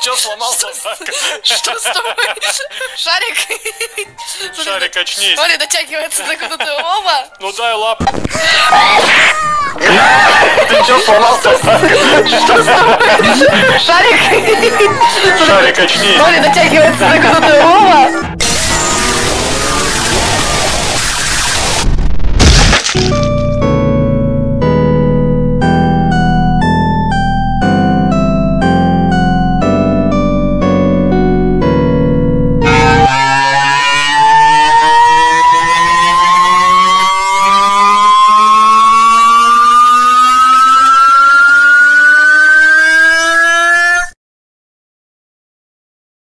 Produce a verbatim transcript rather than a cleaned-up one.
чё сломался? Что с тобой? Шарик? Шарик, очнись. Смотри, дотягивается до куда-то. Оба. Ну дай лапу. Ты чё сломался? Что с тобой? Шарик? Шарик, очнись. Смотри, дотягивается до куда-то. Оба.